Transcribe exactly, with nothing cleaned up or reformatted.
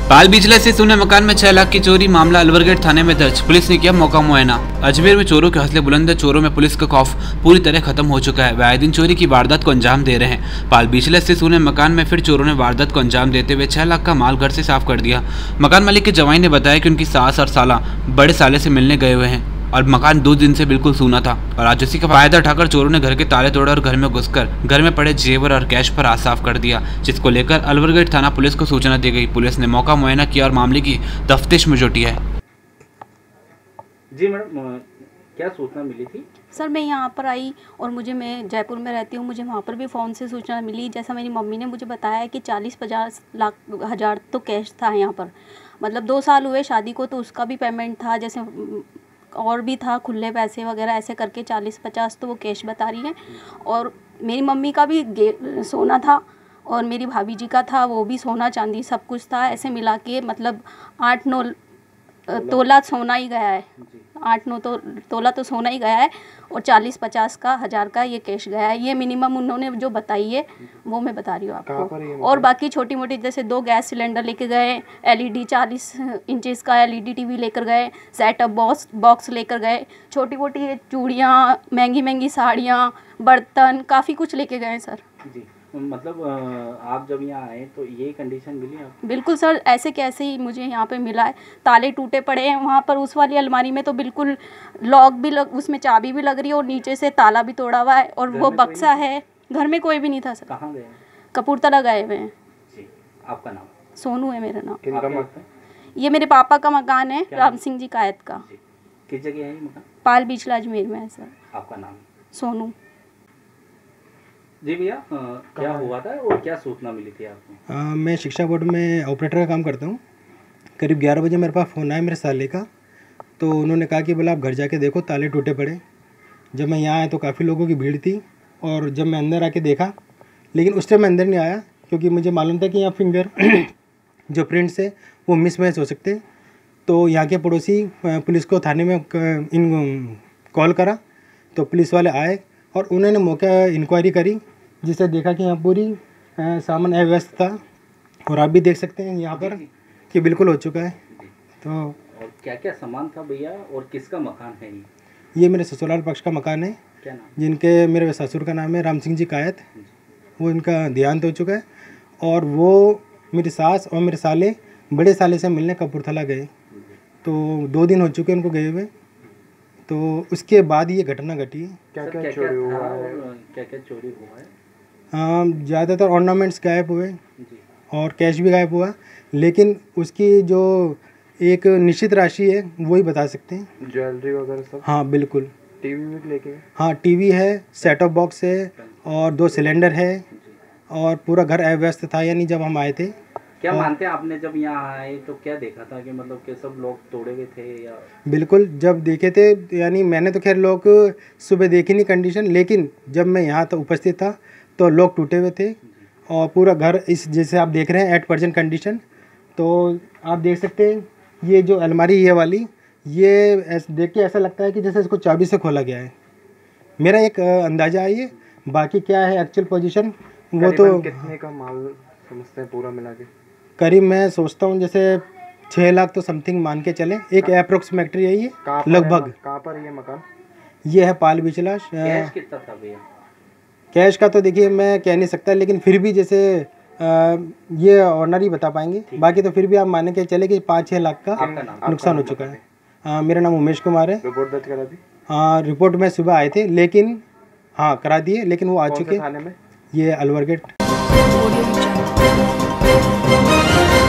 पाल बिचला से सोने मकान में छह लाख की चोरी, मामला अलवर गेट थाने में दर्ज। पुलिस ने किया मौका मुआयना। अजमेर में चोरों के हौसले बुलंद है। चोरों में पुलिस का खौफ पूरी तरह खत्म हो चुका है। वे आए दिन चोरी की वारदात को अंजाम दे रहे हैं। पाल बिचला से सोने मकान में फिर चोरों ने वारदात को अंजाम देते हुए छह लाख का माल घर से साफ कर दिया। मकान मालिक के जवाई ने बताया कि उनकी सास और साला बड़े साले से मिलने गए हुए हैं और मकान दो दिन से बिल्कुल सूना था और आज उसी का फायदा उठाकर चोरों ने घर के ताले तोड़े और घर में घुसकर घर में पड़े जेवर और कैश पर हाथ साफ कर दिया, जिसको लेकर अलवर गेट थाना पुलिस को सूचना दी गई। पुलिस ने मौका मुआयना किया और मामले की तफ्तीश में जुटी है। जी मैडम, क्या सूचना मिली थी? सर मैं यहाँ पर आई और मुझे, मैं जयपुर में रहती हूँ, मुझे वहाँ पर भी फ़ोन से सूचना मिली। जैसा मेरी मम्मी ने मुझे बताया कि चालीस पचास लाख हज़ार तो कैश था यहाँ पर। मतलब दो साल हुए शादी को, तो उसका भी पेमेंट था, जैसे और भी था खुले पैसे वगैरह, ऐसे करके चालीस पचास तो वो कैश बता रही है। और मेरी मम्मी का भी सोना था और मेरी भाभी जी का था, वो भी सोना चांदी सब कुछ था। ऐसे मिला के मतलब आठ नौ तोला सोना ही गया है, आठ नौ तो तोला तो सोना ही गया है और चालीस पचास का हज़ार का ये कैश गया है। ये मिनिमम उन्होंने जो बताई है वो मैं बता रही हूँ आपको। और बाकी छोटी मोटी जैसे दो गैस सिलेंडर लेके गए, एलईडी चालीस इंचेस का एलईडी टीवी लेकर गए, सेटअप बॉक्स बॉक्स लेकर गए, छोटी मोटी चूड़ियाँ, महंगी महंगी साड़ियाँ, बर्तन, काफ़ी कुछ लेके गए सर। जी, मतलब आप जब यहाँ आए तो ये कंडीशन मिली आपको? बिल्कुल सर, ऐसे कैसे ही मुझे यहाँ पे मिला है। ताले टूटे पड़े हैं वहाँ पर, उस वाली अलमारी में तो बिल्कुल लॉक भी लग, उसमें चाबी भी लग रही है और नीचे से ताला भी तोड़ा हुआ है और वो बक्सा है। घर में कोई भी नहीं था सर। कहाँ गए? कपूरथला गए हुए हैं। जी, आपका नाम? सोनू है मेरा नाम। किनका मकान? ये मेरे पापा का मकान है, राम सिंह जी कायत का। किस जगह है ये मकान? पाल बिचला अजमेर में है सर। आपका नाम? सोनू। जी भैया, क्या हुआ था और क्या सूचना मिली थी आपको? आ, मैं शिक्षा बोर्ड में ऑपरेटर का काम करता हूँ। करीब ग्यारह बजे मेरे पास फ़ोन आया मेरे साले का, तो उन्होंने कहा कि बोला आप घर जाके देखो ताले टूटे पड़े। जब मैं यहाँ आया तो काफ़ी लोगों की भीड़ थी और जब मैं अंदर आके देखा, लेकिन उस टाइम मैं अंदर नहीं आया क्योंकि मुझे मालूम था कि यहाँ फिंगर जो प्रिंट्स है वो मिसमैच हो सकते। तो यहाँ के पड़ोसी पुलिस को थाने में इन कॉल करा तो पुलिस वाले आए और उन्होंने मौका इंक्वायरी करी, जिसे देखा कि यहाँ पूरी आ, सामान अव्यवस्थ था और आप भी देख सकते हैं यहाँ पर कि बिल्कुल हो चुका है। तो और क्या क्या सामान था भैया और किसका मकान है ये? ये मेरे ससुराल पक्ष का मकान है। क्या नाम? जिनके मेरे ससुर का नाम है राम सिंह जी कायत। वो इनका देहांत हो चुका है और वो मेरी सास और मेरे साले बड़े साले से मिलने कपूरथला गए, तो दो दिन हो चुके उनको गए हुए। तो उसके बाद ये घटना घटी। क्या क्या चोरी हुआ है? क्या क्या चोरी हुआ है? ज़्यादातर ऑर्नामेंट्स गायब हुए और कैश भी गायब हुआ, लेकिन उसकी जो एक निश्चित राशि है वही बता सकते हैं। ज्वेलरी वगैरह सब? हाँ बिल्कुल। टीवी भी लेके? हाँ, टीवी है, सेटअप बॉक्स है और दो सिलेंडर है और पूरा घर अव्यवस्थ था यानी जब हम आए थे। क्या मानते हैं आपने जब यहाँ आए तो क्या देखा था कि मतलब कि सब लोग तोड़े हुए थे या? बिल्कुल, जब देखे थे यानी मैंने तो खैर लोग सुबह देखी नहीं कंडीशन, लेकिन जब मैं यहाँ तो उपस्थित था तो लोग टूटे हुए थे और पूरा घर इस जैसे आप देख रहे हैं एट परसेंट कंडीशन। तो आप देख सकते हैं ये जो अलमारी ये वाली, ये देख के ऐसा लगता है कि जैसे इसको चाबी से खोला गया है। मेरा एक अंदाज़ा है ये, बाकी क्या है एक्चुअल पोजीशन वो तो। कितने का माल समझते हैं पूरा मिला के? करीब मैं सोचता हूँ जैसे छः लाख तो समथिंग मान के चले, एक अप्रोक्सीमेटली है ये लगभग। कहाँ पर ये मकान? ये है पाल बिचला। कैश कितना था भैया? कैश का तो देखिए मैं कह नहीं सकता, लेकिन फिर भी जैसे आ, ये ऑनर ही बता पाएंगे, बाकी तो फिर भी आप माने के चले कि पाँच छः लाख का नुकसान हो चुका है। आ, मेरा नाम उमेश कुमार है। रिपोर्ट दर्ज करा दी? हाँ, रिपोर्ट में सुबह आए थे, लेकिन हाँ करा दिए, लेकिन वो आ चुके। थाने में? ये अलवर गेट।